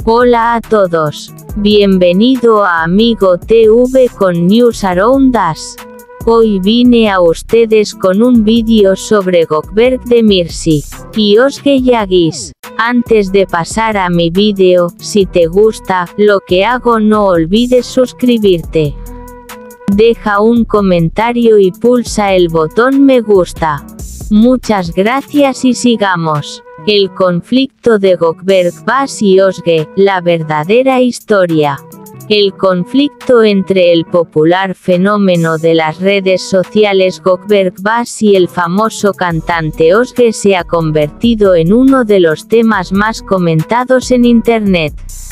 Hola a todos. Bienvenido a Amigo TV con News Around Us. Hoy vine a ustedes con un vídeo sobre Gökberk Demirci y Özge Yağız. Antes de pasar a mi vídeo, si te gusta lo que hago, no olvides suscribirte. Deja un comentario y pulsa el botón me gusta. Muchas gracias y sigamos. El conflicto de Gökberk y Özge, la verdadera historia. El conflicto entre el popular fenómeno de las redes sociales Gökberk y el famoso cantante Özge se ha convertido en uno de los temas más comentados en Internet.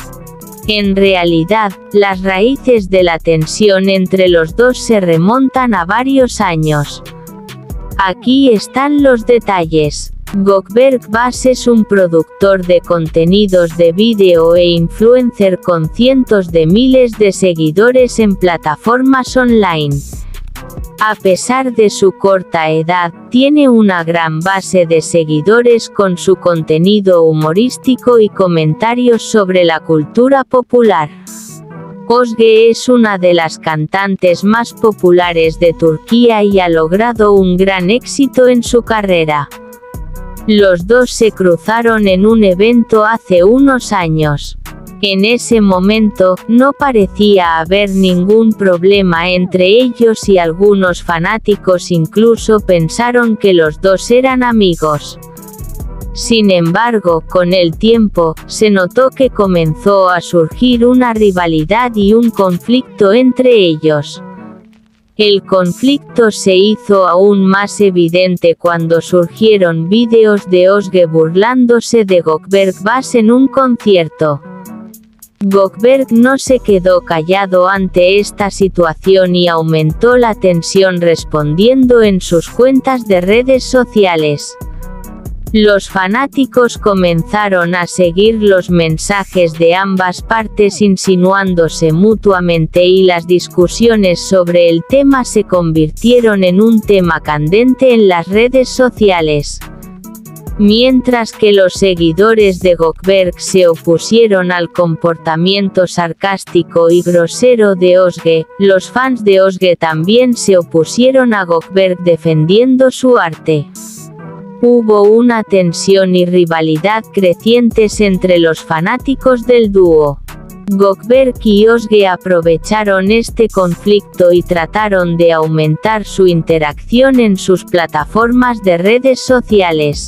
En realidad, las raíces de la tensión entre los dos se remontan a varios años. Aquí están los detalles. Gökberk es un productor de contenidos de vídeo e influencer con cientos de miles de seguidores en plataformas online. A pesar de su corta edad, tiene una gran base de seguidores con su contenido humorístico y comentarios sobre la cultura popular. Özge es una de las cantantes más populares de Turquía y ha logrado un gran éxito en su carrera. Los dos se cruzaron en un evento hace unos años. En ese momento, no parecía haber ningún problema entre ellos y algunos fanáticos incluso pensaron que los dos eran amigos. Sin embargo, con el tiempo, se notó que comenzó a surgir una rivalidad y un conflicto entre ellos. El conflicto se hizo aún más evidente cuando surgieron vídeos de Özge burlándose de Gökberk en un concierto. Gökberk no se quedó callado ante esta situación y aumentó la tensión respondiendo en sus cuentas de redes sociales. Los fanáticos comenzaron a seguir los mensajes de ambas partes insinuándose mutuamente y las discusiones sobre el tema se convirtieron en un tema candente en las redes sociales. Mientras que los seguidores de Gökberk se opusieron al comportamiento sarcástico y grosero de Özge, los fans de Özge también se opusieron a Gökberk defendiendo su arte. Hubo una tensión y rivalidad crecientes entre los fanáticos del dúo. Gökberk y Özge aprovecharon este conflicto y trataron de aumentar su interacción en sus plataformas de redes sociales.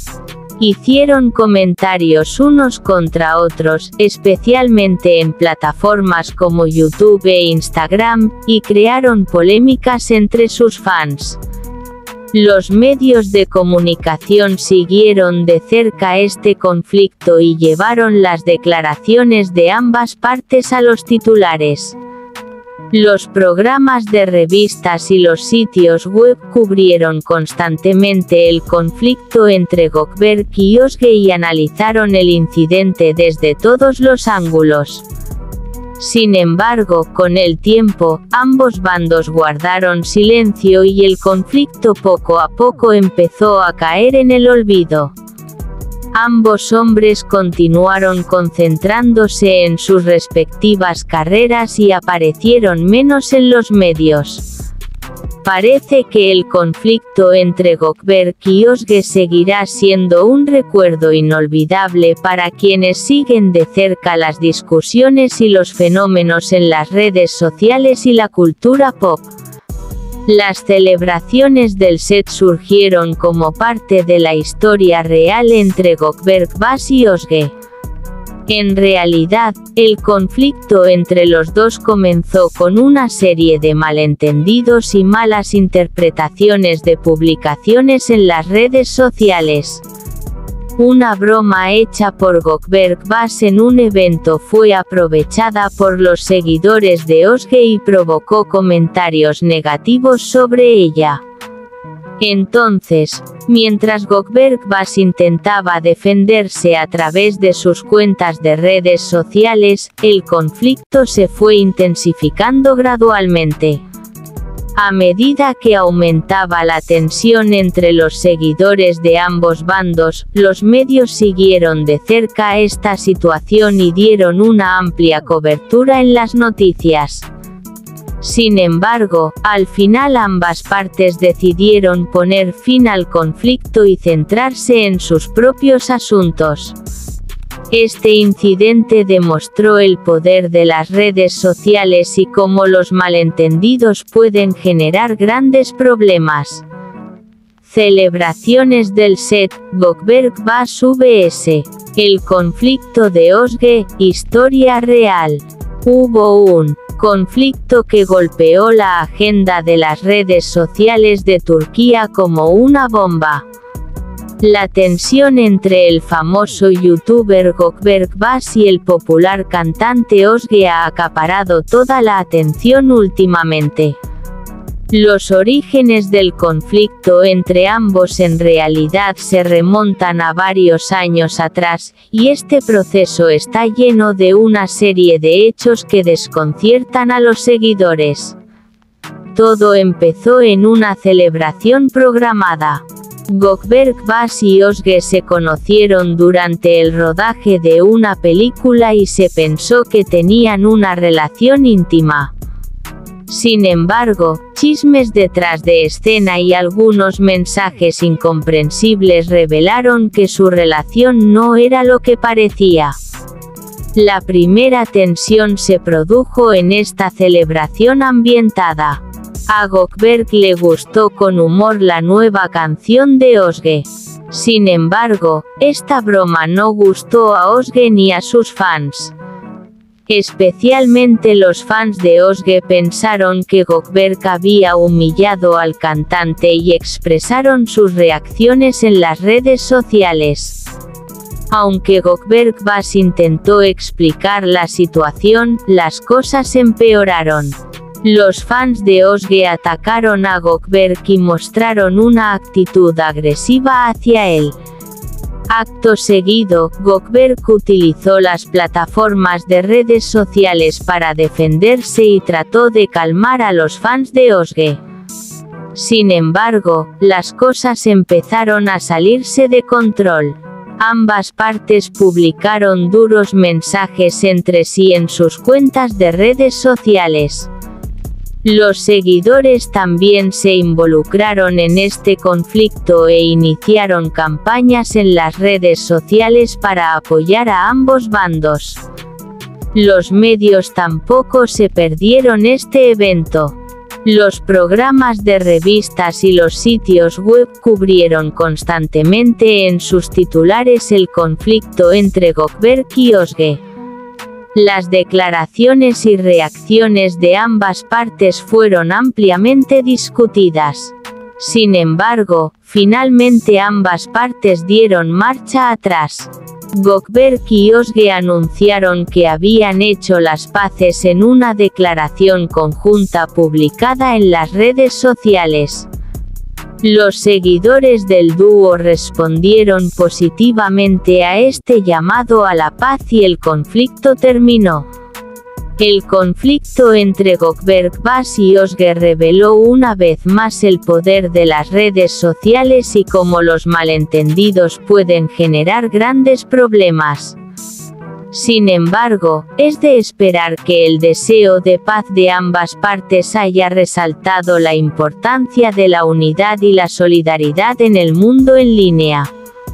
Hicieron comentarios unos contra otros, especialmente en plataformas como YouTube e Instagram, y crearon polémicas entre sus fans. Los medios de comunicación siguieron de cerca este conflicto y llevaron las declaraciones de ambas partes a los titulares. Los programas de revistas y los sitios web cubrieron constantemente el conflicto entre Gökberk y Özge y analizaron el incidente desde todos los ángulos. Sin embargo, con el tiempo, ambos bandos guardaron silencio y el conflicto poco a poco empezó a caer en el olvido. Ambos hombres continuaron concentrándose en sus respectivas carreras y aparecieron menos en los medios. Parece que el conflicto entre Gökberk y Özge seguirá siendo un recuerdo inolvidable para quienes siguen de cerca las discusiones y los fenómenos en las redes sociales y la cultura pop. Las celebraciones del set surgieron como parte de la historia real entre Gökberk y Özge. En realidad, el conflicto entre los dos comenzó con una serie de malentendidos y malas interpretaciones de publicaciones en las redes sociales. Una broma hecha por Gökberk en un evento fue aprovechada por los seguidores de Özge y provocó comentarios negativos sobre ella. Entonces, mientras Gökberk intentaba defenderse a través de sus cuentas de redes sociales, el conflicto se fue intensificando gradualmente. A medida que aumentaba la tensión entre los seguidores de ambos bandos, los medios siguieron de cerca esta situación y dieron una amplia cobertura en las noticias. Sin embargo, al final ambas partes decidieron poner fin al conflicto y centrarse en sus propios asuntos. Este incidente demostró el poder de las redes sociales y cómo los malentendidos pueden generar grandes problemas. Celebraciones del set, Gökberk vs. El conflicto de Özge, historia real. Hubo un conflicto que golpeó la agenda de las redes sociales de Turquía como una bomba. La tensión entre el famoso youtuber Gökberk Baş y el popular cantante Özge ha acaparado toda la atención últimamente. Los orígenes del conflicto entre ambos en realidad se remontan a varios años atrás, y este proceso está lleno de una serie de hechos que desconciertan a los seguidores. Todo empezó en una celebración programada. Gökberk Baş y Özge se conocieron durante el rodaje de una película y se pensó que tenían una relación íntima. Sin embargo, chismes detrás de escena y algunos mensajes incomprensibles revelaron que su relación no era lo que parecía. La primera tensión se produjo en esta celebración ambientada. A Gökberk le gustó con humor la nueva canción de Özge. Sin embargo, esta broma no gustó a Özge ni a sus fans. Especialmente los fans de Özge pensaron que Gökberk había humillado al cantante y expresaron sus reacciones en las redes sociales. Aunque Gökberk Baş intentó explicar la situación, las cosas empeoraron. Los fans de Özge atacaron a Gökberk y mostraron una actitud agresiva hacia él. Acto seguido, Gökberk utilizó las plataformas de redes sociales para defenderse y trató de calmar a los fans de Özge. Sin embargo, las cosas empezaron a salirse de control. Ambas partes publicaron duros mensajes entre sí en sus cuentas de redes sociales. Los seguidores también se involucraron en este conflicto e iniciaron campañas en las redes sociales para apoyar a ambos bandos. Los medios tampoco se perdieron este evento. Los programas de revistas y los sitios web cubrieron constantemente en sus titulares el conflicto entre Gökberk y Özge. Las declaraciones y reacciones de ambas partes fueron ampliamente discutidas. Sin embargo, finalmente ambas partes dieron marcha atrás. Gökberk y Özge anunciaron que habían hecho las paces en una declaración conjunta publicada en las redes sociales. Los seguidores del dúo respondieron positivamente a este llamado a la paz y el conflicto terminó. El conflicto entre Gökberk Baş y Özge reveló una vez más el poder de las redes sociales y cómo los malentendidos pueden generar grandes problemas. Sin embargo, es de esperar que el deseo de paz de ambas partes haya resaltado la importancia de la unidad y la solidaridad en el mundo en línea.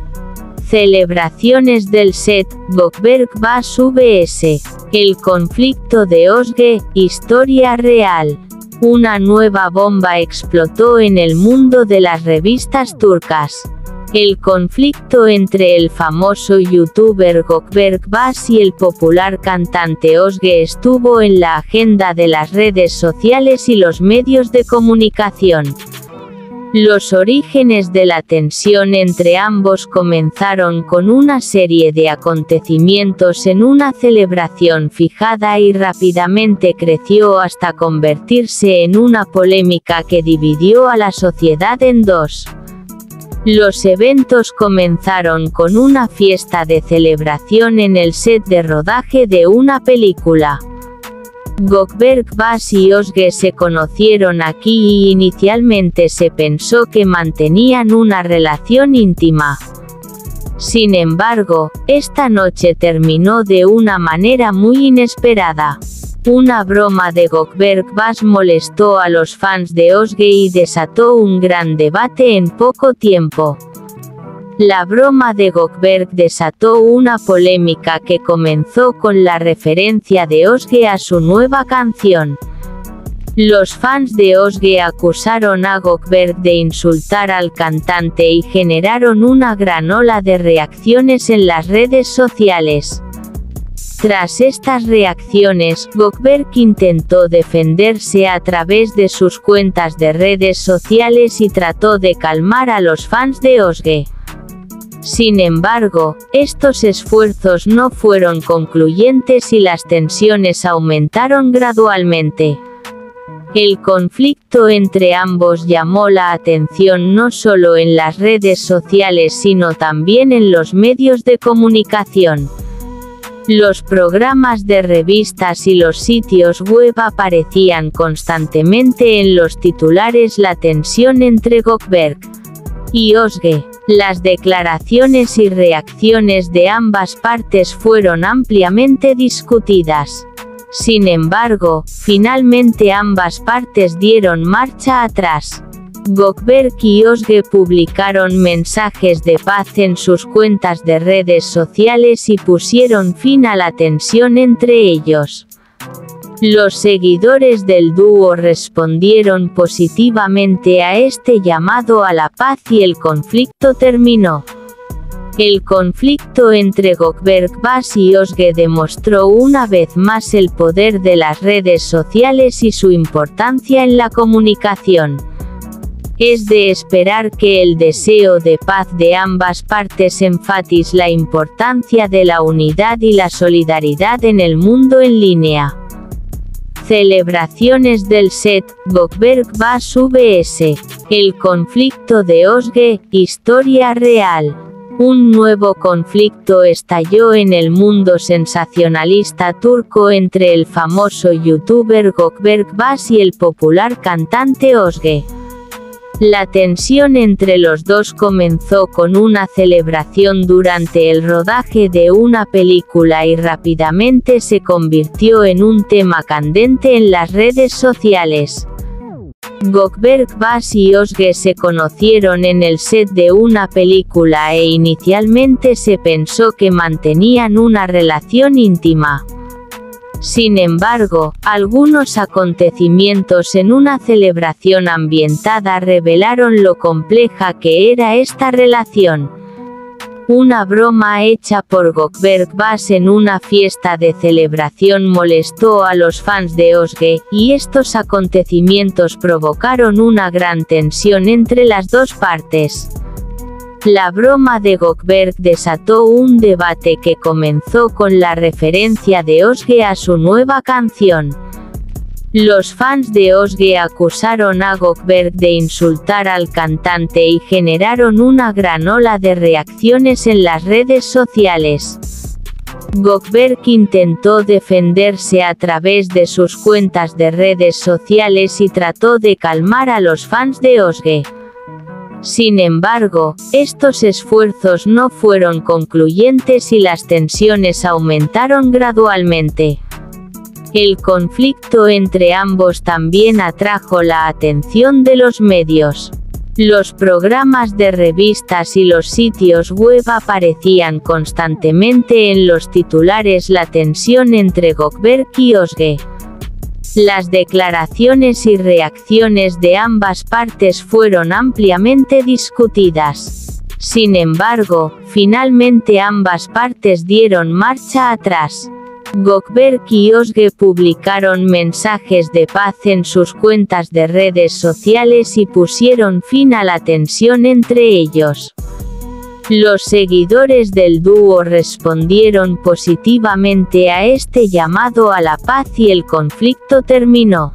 Celebraciones del set, Gökberk Baş vs. El conflicto de Özge, historia real. Una nueva bomba explotó en el mundo de las revistas turcas. El conflicto entre el famoso youtuber Gökberk Baş y el popular cantante Özge estuvo en la agenda de las redes sociales y los medios de comunicación. Los orígenes de la tensión entre ambos comenzaron con una serie de acontecimientos en una celebración fijada y rápidamente creció hasta convertirse en una polémica que dividió a la sociedad en dos. Los eventos comenzaron con una fiesta de celebración en el set de rodaje de una película. Gökberk Bass y Özge se conocieron aquí y inicialmente se pensó que mantenían una relación íntima. Sin embargo, esta noche terminó de una manera muy inesperada. Una broma de Gökberk Bass molestó a los fans de Özge y desató un gran debate en poco tiempo. La broma de Gökberk desató una polémica que comenzó con la referencia de Özge a su nueva canción. Los fans de Özge acusaron a Gökberk de insultar al cantante y generaron una gran ola de reacciones en las redes sociales. Tras estas reacciones, Gökberk intentó defenderse a través de sus cuentas de redes sociales y trató de calmar a los fans de Özge. Sin embargo, estos esfuerzos no fueron concluyentes y las tensiones aumentaron gradualmente. El conflicto entre ambos llamó la atención no solo en las redes sociales sino también en los medios de comunicación. Los programas de revistas y los sitios web aparecían constantemente en los titulares la tensión entre Gökberk y Özge. Las declaraciones y reacciones de ambas partes fueron ampliamente discutidas. Sin embargo, finalmente ambas partes dieron marcha atrás. Gökberk y Özge publicaron mensajes de paz en sus cuentas de redes sociales y pusieron fin a la tensión entre ellos. Los seguidores del dúo respondieron positivamente a este llamado a la paz y el conflicto terminó. El conflicto entre Gökberk Bass y Özge demostró una vez más el poder de las redes sociales y su importancia en la comunicación. Es de esperar que el deseo de paz de ambas partes enfatice la importancia de la unidad y la solidaridad en el mundo en línea. Celebraciones del set, Gökberk Bass vs. El conflicto de Özge, historia real. Un nuevo conflicto estalló en el mundo sensacionalista turco entre el famoso youtuber Gökberk Bass y el popular cantante Özge. La tensión entre los dos comenzó con una celebración durante el rodaje de una película y rápidamente se convirtió en un tema candente en las redes sociales. Gökberk Bass y Özge se conocieron en el set de una película e inicialmente se pensó que mantenían una relación íntima. Sin embargo, algunos acontecimientos en una celebración ambientada revelaron lo compleja que era esta relación. Una broma hecha por Gökberk Bass en una fiesta de celebración molestó a los fans de Özge, y estos acontecimientos provocaron una gran tensión entre las dos partes. La broma de Gökberk desató un debate que comenzó con la referencia de Özge a su nueva canción. Los fans de Özge acusaron a Gökberk de insultar al cantante y generaron una gran ola de reacciones en las redes sociales. Gökberk intentó defenderse a través de sus cuentas de redes sociales y trató de calmar a los fans de Özge. Sin embargo, estos esfuerzos no fueron concluyentes y las tensiones aumentaron gradualmente. El conflicto entre ambos también atrajo la atención de los medios. Los programas de revistas y los sitios web aparecían constantemente en los titulares la tensión entre Gökberk y Özge. Las declaraciones y reacciones de ambas partes fueron ampliamente discutidas. Sin embargo, finalmente ambas partes dieron marcha atrás. Gökberk y Özge publicaron mensajes de paz en sus cuentas de redes sociales y pusieron fin a la tensión entre ellos. Los seguidores del dúo respondieron positivamente a este llamado a la paz y el conflicto terminó.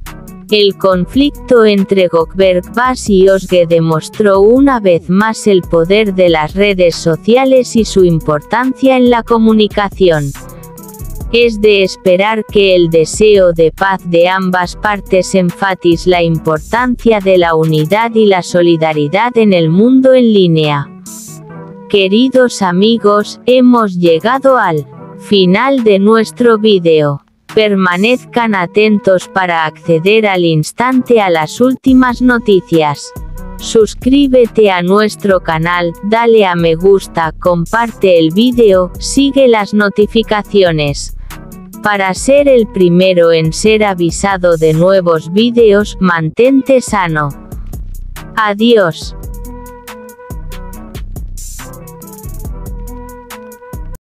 El conflicto entre Gökberk Bass y Özge demostró una vez más el poder de las redes sociales y su importancia en la comunicación. Es de esperar que el deseo de paz de ambas partes enfatice la importancia de la unidad y la solidaridad en el mundo en línea. Queridos amigos, hemos llegado al final de nuestro vídeo. Permanezcan atentos para acceder al instante a las últimas noticias. Suscríbete a nuestro canal, dale a me gusta, comparte el vídeo, sigue las notificaciones. Para ser el primero en ser avisado de nuevos vídeos, mantente sano. Adiós.